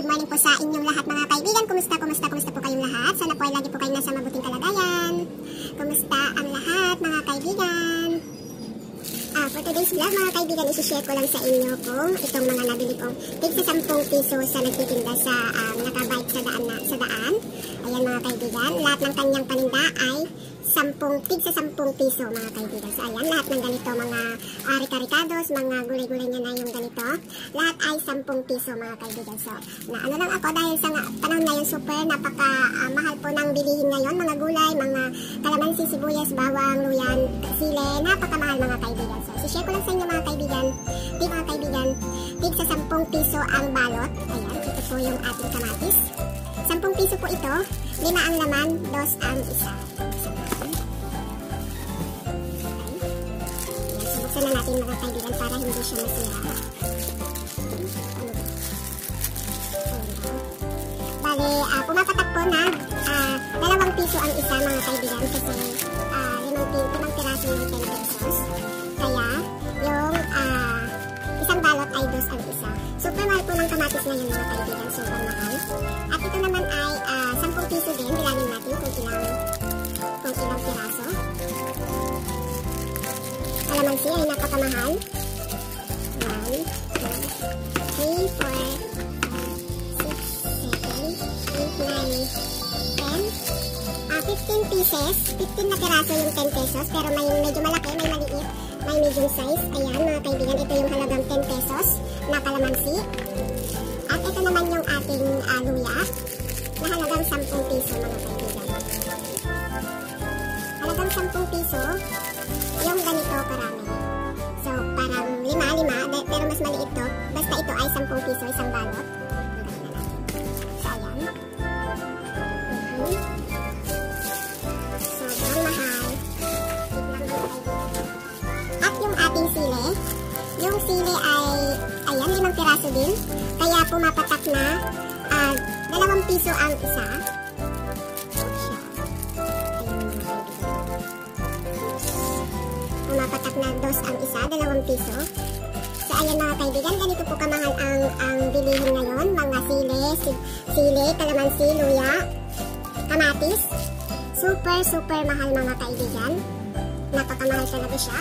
morning po sa inyong lahat mga kaibigan. Kumusta po kayong lahat? Sana po ay lagi po kayong nasa mabuting kalagayan. Kumusta ang lahat mga kaibigan? For today's vlog mga kaibigan, isi-share ko lang sa inyo kung itong mga nabili kong tig sa 10 piso sa nagtitinda sa nakabike sa daan. Ayan mga kaibigan, lahat ng kanyang paninda ay tig sa 10 piso mga kaibigan. So ayan, lahat ng ganito mga rika-rikados, mga gulay-gulay niya na yung ganito. Lahat ay 10 piso mga kaibigan. So naano lang ako dahil sa panahon ngayon super napaka mahal po ng bilihin ngayon. Mga gulay, mga kalamansi, sibuyas, bawang, luya, sili, napakamahal mga kaibigan. So isi-share ko lang sa inyo mga kaibigan. Mga kaibigan, tig sa 10 piso ang balot. Ayan, ito po yung ating kamatis. 10 piso po ito, 5 ang laman, 2 ang isa. Buksan na natin mga kaibigan para hindi siya masira. Bale, pumapatak po na 2 piso ang isa mga kaibigan kasi 5 piraso yung 10 pesos. Kaya, yung isang balot ay 2 ang isa. Super mahal po ng kamatis ngayon mga kaibigan, super mahal. At ito naman ay 10 piso din, bilangin natin kung ilang piraso. Kalamansi ay napakamahal. 1, 2, 3, 4, 5, 6, 7, 8, 9, 10. 15 pieces. 15 na piraso yung 10 pesos. Pero may medyo malaki, may maliit, may medium size. Ayan mga kaibigan, ito yung halagang 10 pesos na kalamansi. At ito naman yung ating luya na halagang 10 piso mga kaibigan. Halagang 10 piso yung ganito karami. So, parang 5, pero mas maliit to. Basta ito ay 10 piso, isang balot. So, ayan. Sobrang mahal. At yung ating sili, yung sili ay, ayan, 5 piraso din. Kaya pumapatak na 2 piso ang isa. Pumapatak na 2 ang isa, 2 piso. So ayan mga kaibigan, ganito po kamahal ang bilihin ngayon. Mga sili, kalamansi, luya, kamatis. Super mahal mga kaibigan. Napakamahal talaga siya.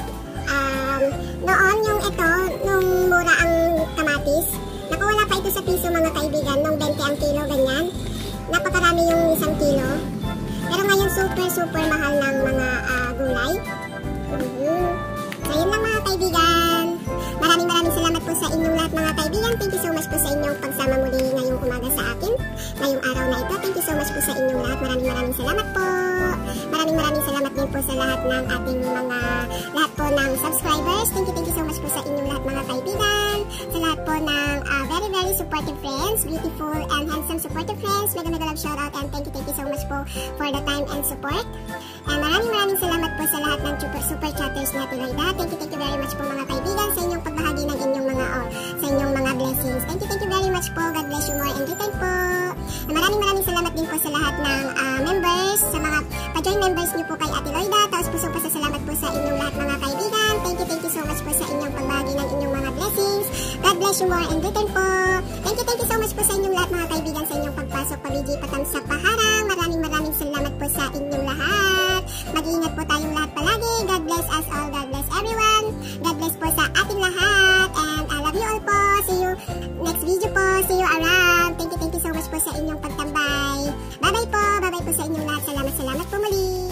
Noon yung ito, nung mura ang kamatis, naku wala pa ito sa piso mga kaibigan, nung 20 ang kilo, ganyan. Napakarami yung 1 kilo. Pero ngayon super mahal ng mga gulay. So yun lang mga kaibigan. Maraming salamat po sa inyong lahat mga kaibigan. Thank you so much po sa inyong pagsama muli ngayong umaga sa akin. Ngayong araw na ito. Thank you so much po sa inyong lahat. Maraming salamat po. Maraming salamat din po sa lahat ng ating lahat po ng subscribers. Thank you so much po sa inyong lahat mga kaibigan. Sa lahat po ng very supportive friends, beautiful and handsome supportive friends. Mega love shout out and thank you so much po for the time and support. And maraming salamat po sa lahat ng super chatters na Tiloida. Thank you very much po mga kaibigan sa inyong pagbahagi ng inyong sa inyong mga blessings. Thank you very much po. God bless you more and return po. And maraming salamat din po sa lahat ng members, sa mga pa-join members niyo po kay Ate Loida. Tapos pusong pasasalamat po sa inyong lahat mga kaibigan. Thank you so much po sa inyong pagbahagi ng inyong mga blessings. God bless you more and return po. Thank you so much po sa inyong lahat mga kaibigan sa inyong pagpasok, pabigi, patamsak, paharang. Maraming salamat po sa inyong lahat. Mag-iingat po tayong lahat palagi. God bless us all. God bless everyone. God bless po sa ating lahat. And I love you all po. See you next video po. See you around. Thank you so much po sa inyong pagtambay. Bye-bye po. Bye-bye po sa inyong lahat. Salamat po muli.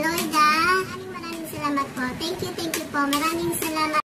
Lord. Maraming salamat po. Thank you po. Maraming salamat.